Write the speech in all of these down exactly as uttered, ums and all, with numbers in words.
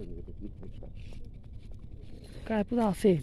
काय पुरा असे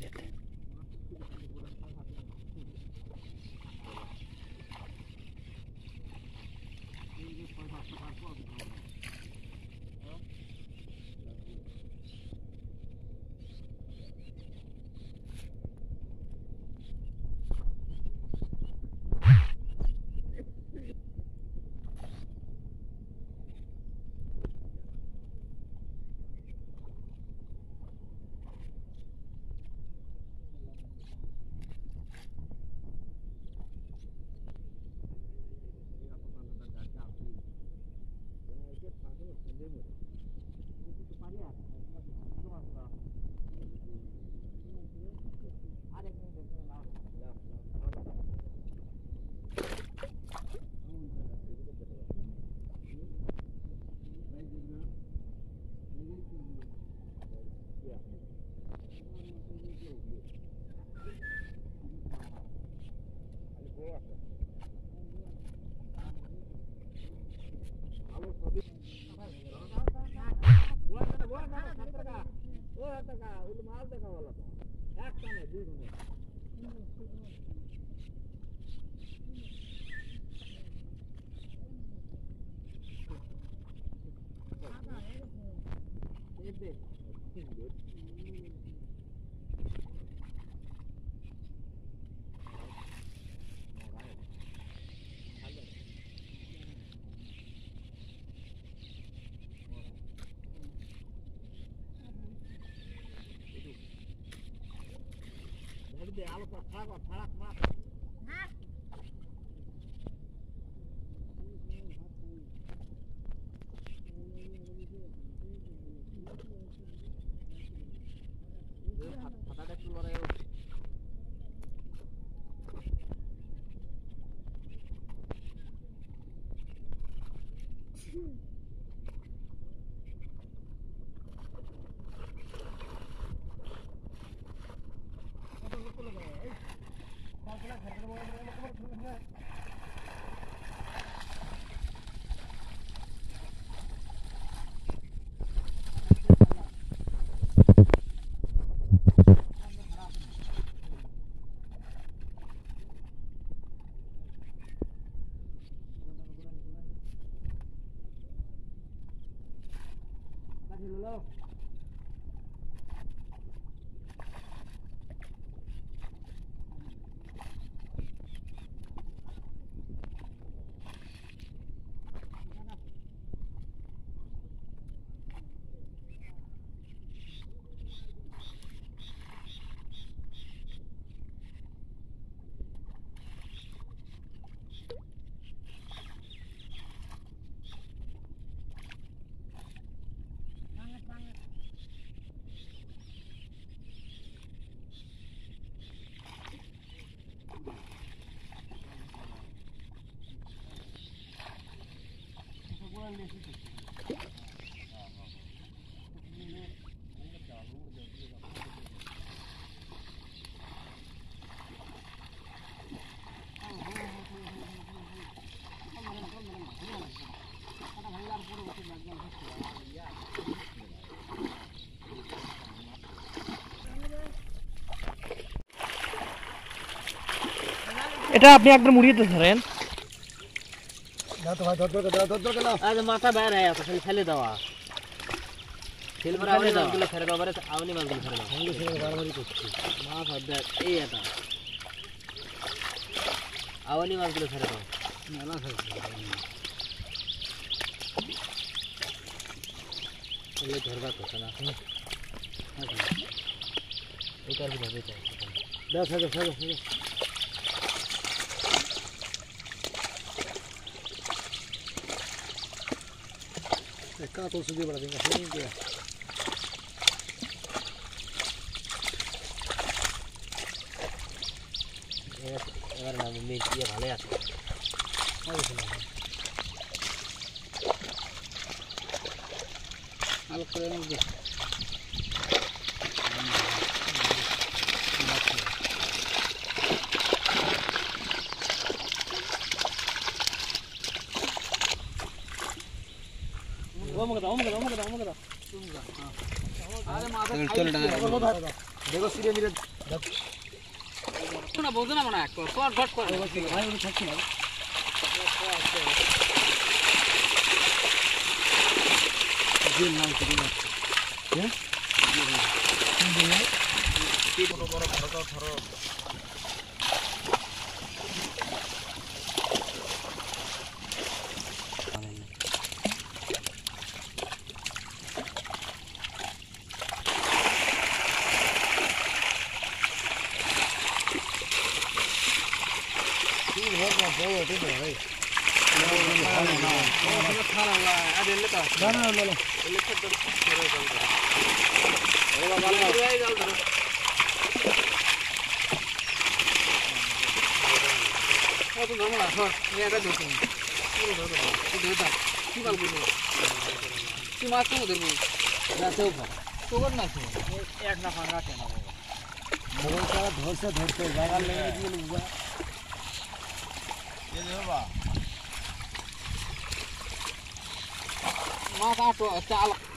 এটা আপনি একবার মুড়িয়ে তো ধরেন দাও তো ভাই ধর ধর দাও ধর ধর দাও আজ মাথা বাইরে আয়া তো ফেলে দাও ফেল করে আওনি মাছগুলো ফেলে দাও বারে আওনি মাছগুলো ফেলে দাও সঙ্গে সঙ্গে বারবারই করছি মাছ দেখ এই এটা আওনি মাছগুলো ফেলে দাও মেলা ফেলে এই ধরবা তো না এটা আর ভাবে চাই দাও ফেলে ফেলে ফেলে का तो सुधी बड़ा देंगे नहीं क्या अगर ना में ये भाले आते और सुना आलो करे नहीं Om kata, om kata, om kata, om kata. আরে মাথা চলে ডালে দেখো সিরে মিরে না বলতো না মনে এক শর্ট শর্ট করে ভাই ওই থাকছে না দিন নাম কি দিন হ্যাঁ দিন বড় বড় ধরো ধরো Bola itu dah, hei. Mana thara lah, ada lepas. Mana mana. Lepas tu terus jalan. Oh, bapa lah. Terus jalan terus. Oh, tu nama lah, hor. Ni ada dua pun. Ini dua dah. Ini dua dah. Ini kalau begini. Ini macam tu dulu. Dah tahu kan? Tu kan macam. Ek nak angkat ya nak. Mungkin kalau dhorse dhorse jangan lagi dia lupa. ये देखो बा माथा तो चाल